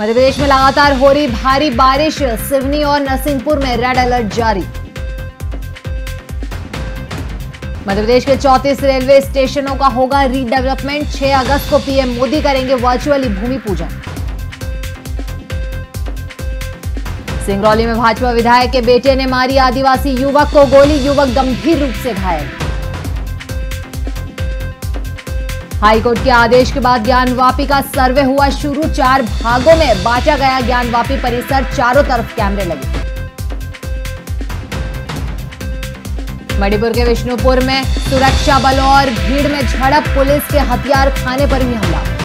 मध्य प्रदेश में लगातार हो रही भारी बारिश, सिवनी और नरसिंहपुर में रेड अलर्ट जारी। मध्य प्रदेश के 34 रेलवे स्टेशनों का होगा रीडेवलपमेंट। 6 अगस्त को पीएम मोदी करेंगे वर्चुअली भूमि पूजन। सिंगरौली में भाजपा विधायक के बेटे ने मारी आदिवासी युवक को गोली, युवक गंभीर रूप से घायल। हाईकोर्ट के आदेश के बाद ज्ञानवापी का सर्वे हुआ शुरू। 4 भागों में बांटा गया ज्ञानवापी परिसर, चारों तरफ कैमरे लगे। मणिपुर के विष्णुपुर में सुरक्षा बलों और भीड़ में झड़प, पुलिस के हथियार खाने पर भी हमला।